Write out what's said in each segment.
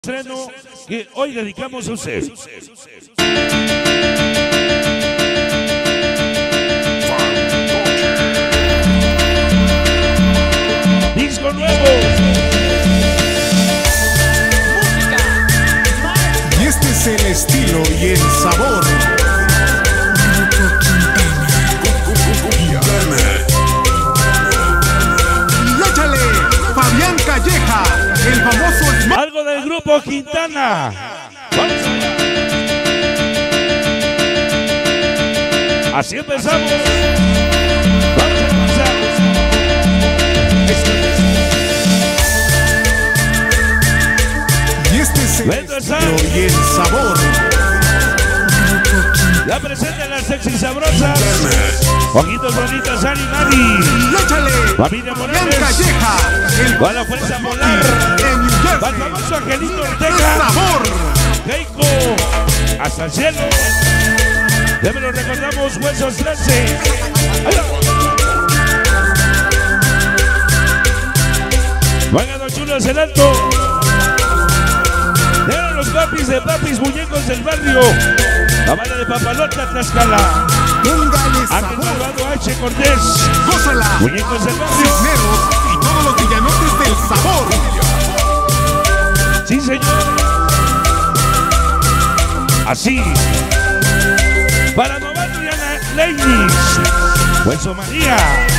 Estreno que hoy dedicamos a usted. Disco nuevo. Y este es el estilo y el sabor. Y échale, Fabián Calleja, el famoso. Algo del grupo Quintana. Vamos allá. Así empezamos. Vamos a comenzar. Y este es el estilo y el sabor. Ya presenta las sexy sabrosas. Ojitos bonitos, Ari Mari. Y échale, Familia Fabián Morales. Calleja, el Con la fuerza polar. en New Al Jersey. famoso Angelito ¡Qué Ortega. sabor! Keiko. Hasta el cielo. Ya me lo recordamos, Huesos 13. Vengan los chulos el alto. Eran los papis de papis, muñecos del barrio. La banda de Papalota, Tlaxcala. Póngale Ángel sabor. Malvado H. Cortés. Gózala. Muñecos del barrio. Cisneros y todos los villanotes del sabor. Sí, señor. Así. Para Novato y Ana Ladies. Hueso María.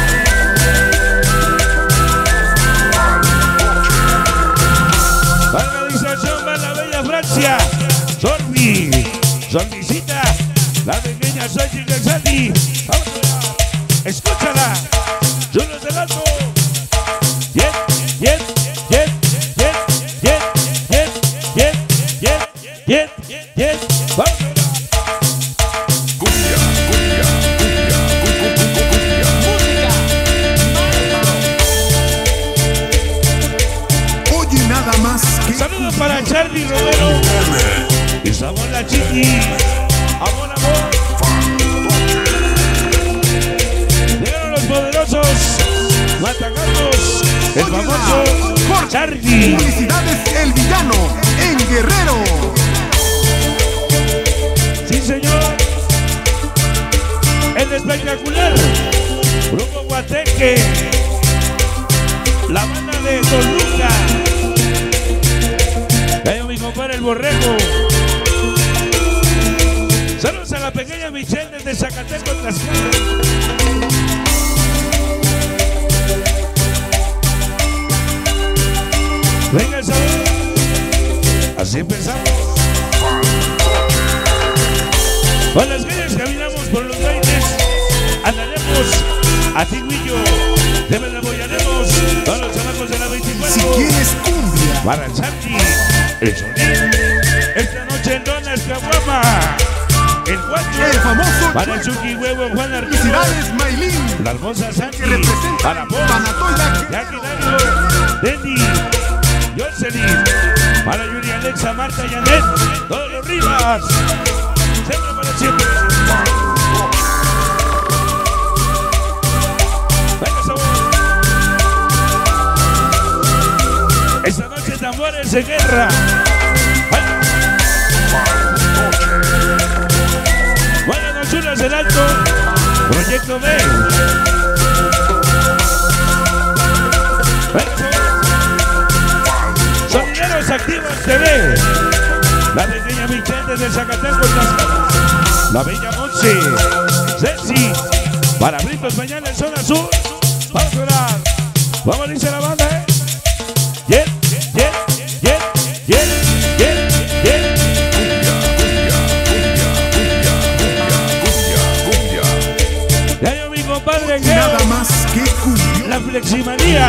Para la organización va la bella Francia. Sorbi. Sorbicita. La pequeña Sochi Calzati. Vamos allá. Escúchala. Chulos del alto. Bien, bien, bien, bien, bien, bien, bien, bien, bien, bien. Vamos allá. Oye nada más que Saludos para Charlie Romero y Sabor la Chiqui. Amor, amor. Llegaron los poderosos Matacatos, el famoso Jorge. Charlie. Felicidades el villano en Guerrero. Sí, señor. El espectacular Grupo Guateque. La banda de Toluca. Cayó mi compadre el Borrego. Saludos a la pequeña Michelle desde Zacatecas, Tlaxcala. Venga el sabor. Así empezamos. Con las calles caminamos por los bailes. Andaremos a Tigüillo. De verdad apoyaremos todos los chamacos de la 24. Si quieres cumbia, Para el Santi, el sonido. Esta noche en Donas Caguama. El el 4. famoso Para el Chucky Huevo Juan Arturo. Felicidades Maylin, La hermosa Santi. que representa Para vos. Panatoya. Jackie Dario. Denny. Jocelyn. Para Yuri, Alexa, Marta y Anet. Todos los Rivas. Centro para siempre. Venga, sabor. Esta noche tambores de guerra. Buenas noches, chulas del alto. Proyecto B. Venga, sabor. Sonideros Activos TV. La pequeña Michelle desde Zacatecas, Tlaxcala. La bella Monse. Ceci. Para Britos mañana en zona sur. Vamos a orar. Vamos a dice la banda, Bien, bien, bien, bien, bien, bien. Ya yo mi compadre Geo. Nada más que cumbia. La Fleximanía.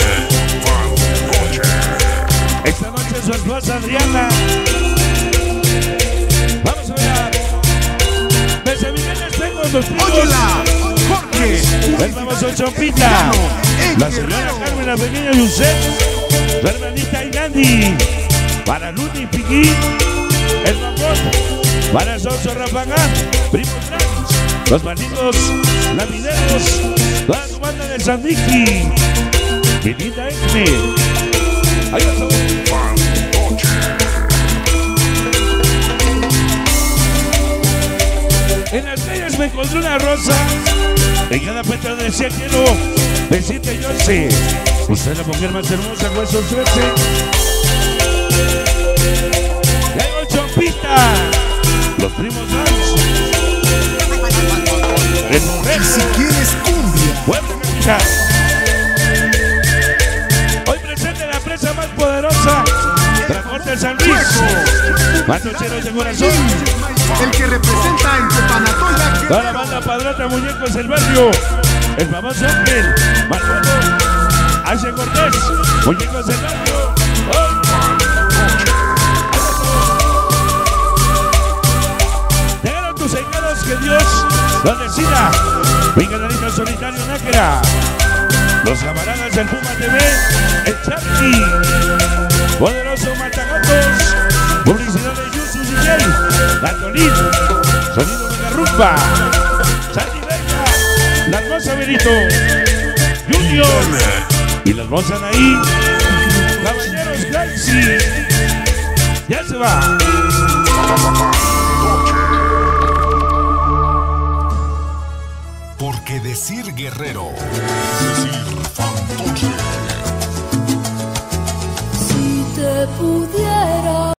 Esta noche su esposa Adriana. Vamos a ver. Desde Miguel tengo los primos. Óyela, Jorge. El famoso Chompita. La señora Carmen, la pequeña Yusef. Su hermanita Inandi. Para Luna y Piquín. El Mamón. Para Soso Rapagán. Primo Trans. Los malditos lamineros. Toda su banda de Sandiki. Mi linda Esme. Ahí va. encontré una rosa en cada pétalo de cielo. Besite yo sé. Usted es la mujer más hermosa, huesos 13. Llegó Chompita. Los primos Vans. Y si quieres cumbia, Buena cancha. Hoy presente la presa más poderosa. Transporte San Luis. Matocheros de corazón. el que representa en Tepanatoya. Toda la banda padrota, muñecos del barrio. El famoso Ángel. Marcelo. H. Cortés. Muñecos del barrio. ¡Oh! Llegaron tus engados, que Dios los decida. Venga, Danilo Solitario Nájera. Los camaradas del Puma TV. El Charlie. Poderoso Matagatos. Publicidad de Yusus y Jay. Gatolín. Sonido de la rumba. Sandy Vega. La hermosa Benito. Junior. Y la hermosa Anaí. Caballeros Galaxy. Ya se va. Porque decir guerrero es decir fantoche. Si te pudiera